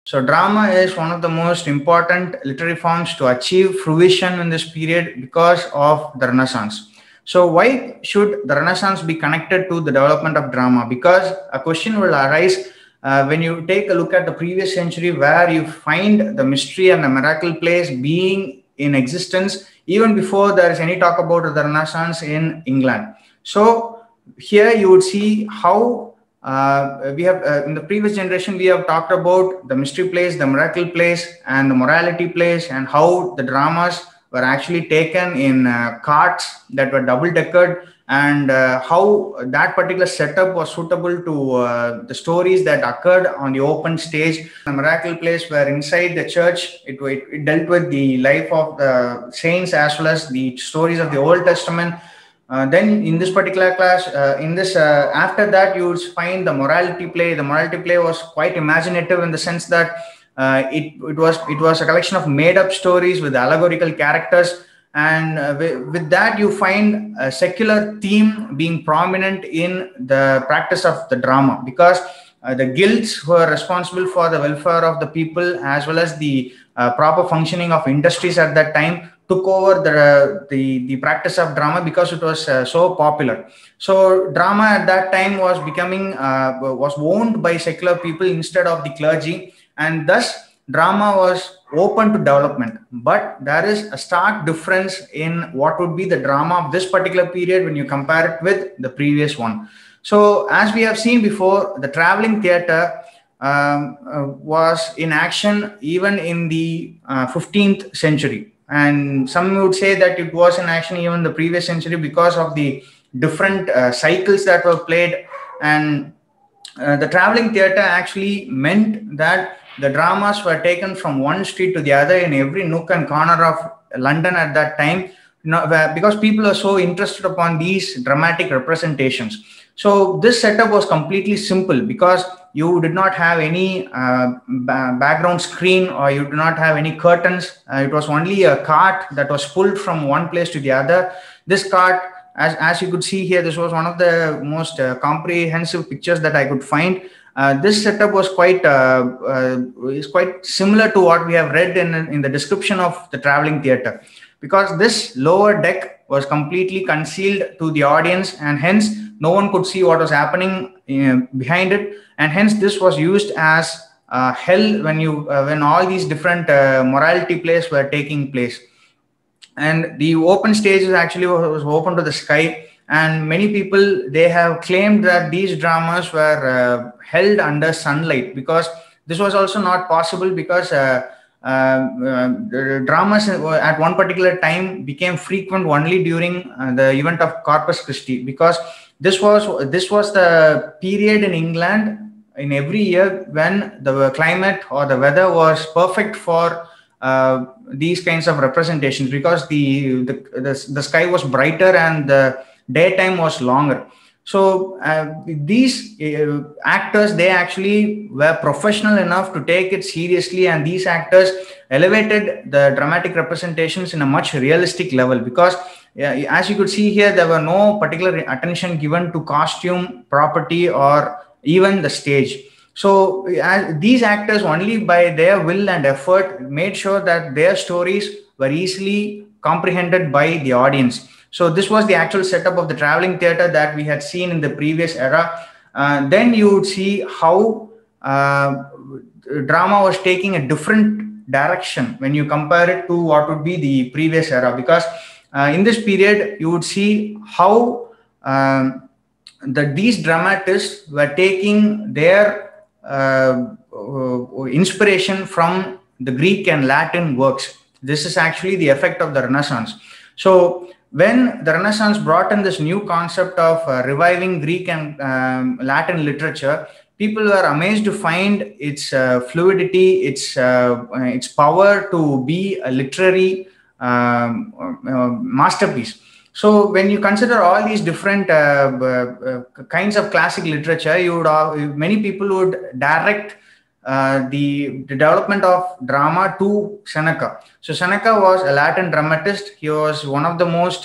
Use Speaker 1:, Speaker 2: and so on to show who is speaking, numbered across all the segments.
Speaker 1: So drama is one of the most important literary forms to achieve fruition in this period because of the Renaissance. So why should the Renaissance be connected to the development of drama? Because a question will arise when you take a look at the previous century, where you find the mystery and the miracle plays being in existence even before there is any talk about the Renaissance in England. So here you would see how we have in the previous generation we have talked about the mystery plays, the miracle plays, and the morality plays, and how the dramas were actually taken in carts that were double deckered, and how that particular setup was suitable to the stories that occurred on the open stage. The miracle plays were inside the church. It dealt with the life of the saints as well as the stories of the Old Testament. Then in this particular class, after that, you would find the morality play. The morality play was quite imaginative in the sense that it was a collection of made up stories with allegorical characters, and with that you find a secular theme being prominent in the practice of the drama, because the guilds who are responsible for the welfare of the people as well as the proper functioning of industries at that time took over the practice of drama because it was so popular. So drama at that time was owned by secular people instead of the clergy, and thus drama was open to development. But there is a stark difference in what would be the drama of this particular period when you compare it with the previous one. So as we have seen before, the traveling theater was in action even in the 15th century, and some would say that it was in action even the previous century because of the different cycles that were played. And the traveling theater actually meant that the dramas were taken from one street to the other in every nook and corner of London at that time, because people are so interested upon these dramatic representations. So this setup was completely simple because you did not have any background screen, or you did not have any curtains. It was only a cart that was pulled from one place to the other. This cart, as you could see here, this was one of the most comprehensive pictures that I could find. This setup was is quite similar to what we have read in the description of the traveling theater, because this lower deck was completely concealed to the audience, and hence no one could see what was happening behind it, and hence this was used as hell when all these different morality plays were taking place. And the open stage actually was open to the sky, and many people, they have claimed that these dramas were held under sunlight, because this was also not possible, because the dramas at one particular time became frequent only during the event of Corpus Christi, because this was the period in England in every year when the climate or the weather was perfect for these kinds of representations, because the sky was brighter and the daytime was longer. So these actors, they actually were professional enough to take it seriously, and these actors elevated the dramatic representations in a much realistic level, because as you could see here, there were no particular attention given to costume property or even the stage. So these actors, only by their will and effort, made sure that their stories were easily comprehended by the audience. So this was the actual setup of the traveling theater that we had seen in the previous era. Then you would see how drama was taking a different direction when you compare it to what would be the previous era, because in this period you would see how these dramatists were taking their inspiration from the Greek and Latin works. This is actually the effect of the Renaissance. So when the Renaissance brought in this new concept of reviving Greek and Latin literature, people were amazed to find its fluidity, its power to be a literary masterpiece. So when you consider all these different kinds of classic literature, many people would direct the development of drama to Seneca. So Seneca was a Latin dramatist. He was one of the most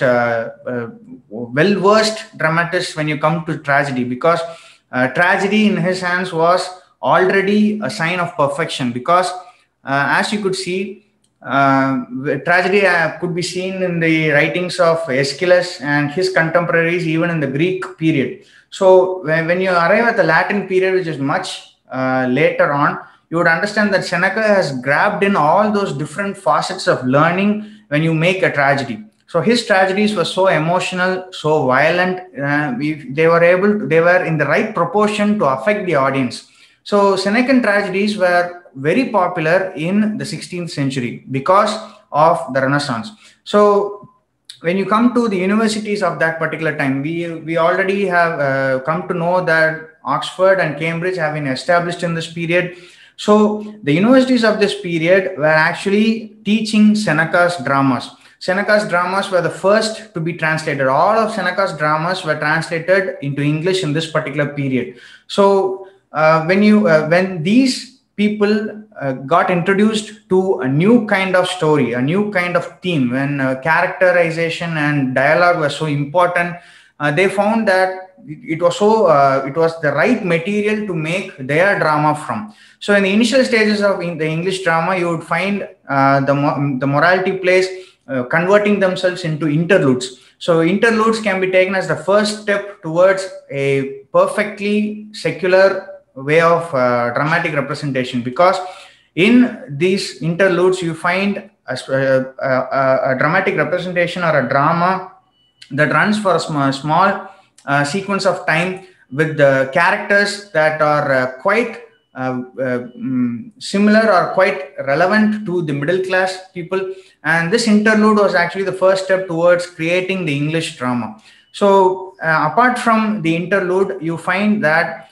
Speaker 1: well-versed dramatists when you come to tragedy, because tragedy in his hands was already a sign of perfection, because as you could see, tragedy could be seen in the writings of Aeschylus and his contemporaries, even in the Greek period. So when you arrive at the Latin period, which is much later on, you would understand that Seneca has grabbed in all those different facets of learning when you make a tragedy. So his tragedies were so emotional, so violent. They were in the right proportion to affect the audience. So Senecan tragedies were very popular in the 16th century because of the Renaissance. So when you come to the universities of that particular time, we already have come to know that Oxford and Cambridge have been established in this period. So the universities of this period were actually teaching Seneca's dramas. Seneca's dramas were the first to be translated. All of Seneca's dramas were translated into English in this particular period. So when these people got introduced to a new kind of story, a new kind of theme, when characterization and dialogue were so important, they found that it was the right material to make their drama from. So in the initial stages of the English drama, you would find the morality plays converting themselves into interludes. So interludes can be taken as the first step towards a perfectly secular way of dramatic representation, because in these interludes you find a dramatic representation or a drama that runs for a small sequence of time with the characters that are quite similar or quite relevant to the middle class people. And this interlude was actually the first step towards creating the English drama. So apart from the interlude, you find that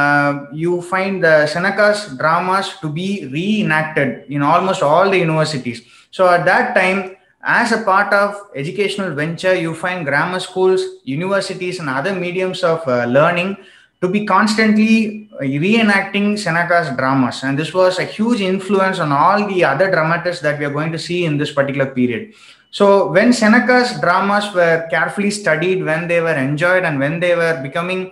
Speaker 1: the Seneca's dramas to be reenacted in almost all the universities. So at that time, as a part of educational venture, you find grammar schools, universities, and other mediums of learning to be constantly reenacting Seneca's dramas. And this was a huge influence on all the other dramatists that we are going to see in this particular period. So when Seneca's dramas were carefully studied, when they were enjoyed, and when they were becoming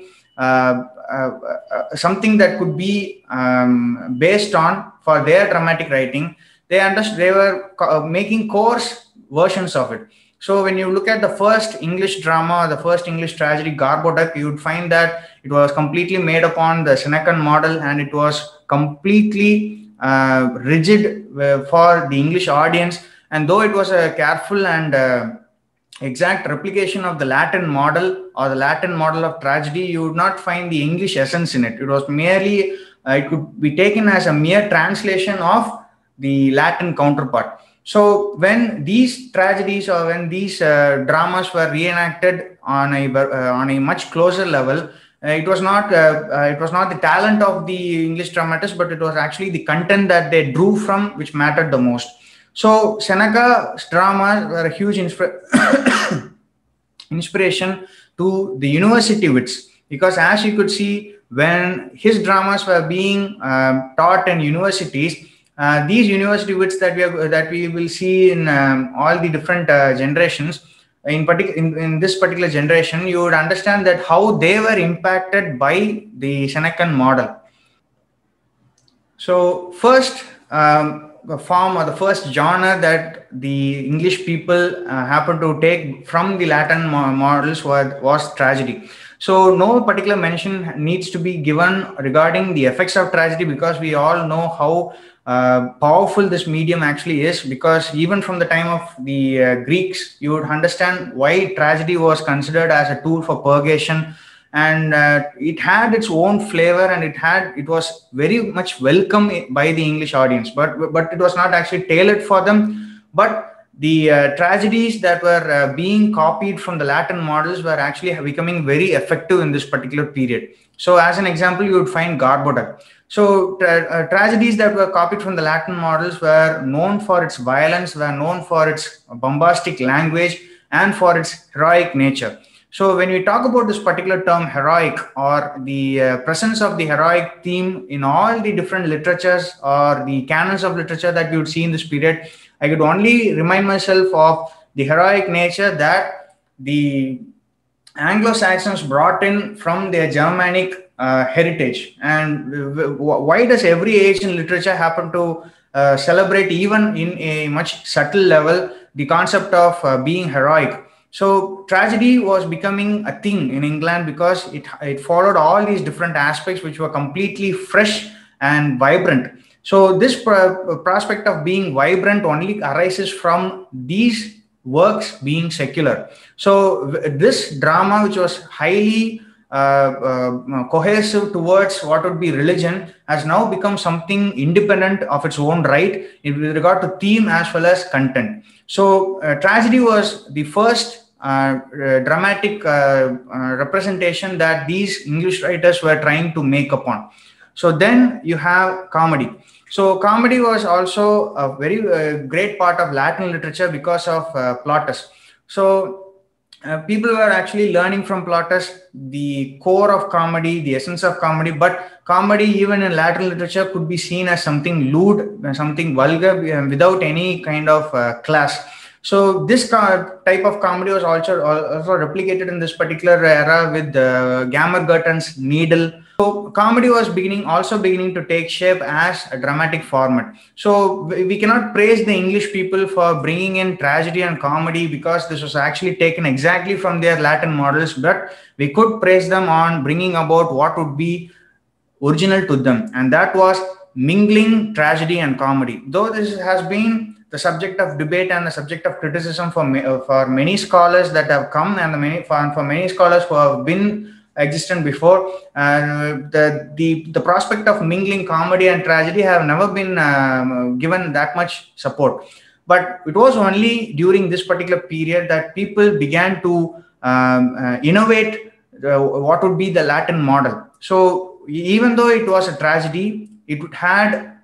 Speaker 1: something that could be based on for their dramatic writing, they were making course versions of it. So when you look at the first English drama, the first English tragedy, Gorboduc, you would find that it was completely made upon the Senecan model, and it was completely rigid for the English audience. And though it was a careful and exact replication of the Latin model or the Latin model of tragedy, you would not find the English essence in it. It was merely, it could be taken as a mere translation of the Latin counterpart. So when these tragedies or when these dramas were reenacted on a much closer level, it was not the talent of the English dramatists, but it was actually the content that they drew from which mattered the most. So Seneca's dramas were a huge inspiration to the university wits, because as you could see, when his dramas were being taught in universities, these university wits that we will see in all the different generations, in this particular generation, you would understand that how they were impacted by the Senecan model. So first form or the first genre that the English people happened to take from the Latin models was tragedy. So no particular mention needs to be given regarding the effects of tragedy, because we all know how powerful this medium actually is, because even from the time of the Greeks, you would understand why tragedy was considered as a tool for purgation, and it had its own flavor, and it was very much welcome by the English audience, but it was not actually tailored for them. But the tragedies that were being copied from the Latin models were actually becoming very effective in this particular period. So as an example, you would find Gorboduc. So tragedies that were copied from the Latin models were known for its violence, were known for its bombastic language, and for its heroic nature. So when we talk about this particular term heroic, or the presence of the heroic theme in all the different literatures or the canons of literature that we would see in this period, I could only remind myself of the heroic nature that the Anglo-Saxons brought in from their Germanic heritage. And why does every age in literature happen to celebrate, even in a much subtle level, the concept of being heroic? So tragedy was becoming a thing in England because it followed all these different aspects which were completely fresh and vibrant. So this prospect of being vibrant only arises from these works being secular. So this drama, which was highly cohesive towards what would be religion, has now become something independent of its own right with regard to theme as well as content. So tragedy was the first dramatic representation that these English writers were trying to make upon. So then you have comedy. So comedy was also a very great part of Latin literature because of Plautus. So people were actually learning from Plautus the core of comedy, the essence of comedy. But comedy, even in Latin literature, could be seen as something lewd, something vulgar, without any kind of class. So this type of comedy was also replicated in this particular era with Gammergurten's Needle. So comedy was beginning to take shape as a dramatic format. So we cannot praise the English people for bringing in tragedy and comedy because this was actually taken exactly from their Latin models, but we could praise them on bringing about what would be original to them, and that was mingling tragedy and comedy. Though this has been the subject of debate and the subject of criticism for many scholars that have come, and for many scholars who have been existent before, the prospect of mingling comedy and tragedy have never been given that much support. But it was only during this particular period that people began to innovate what would be the Latin model. So even though it was a tragedy, it had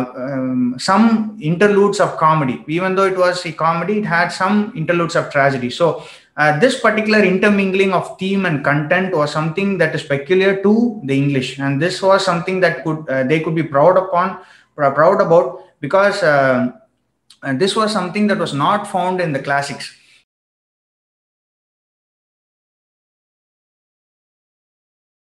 Speaker 1: some interludes of comedy. Even though it was a comedy, it had some interludes of tragedy. So this particular intermingling of theme and content was something that is peculiar to the English, and this was something that they could be proud about, because this was something that was not found in the classics.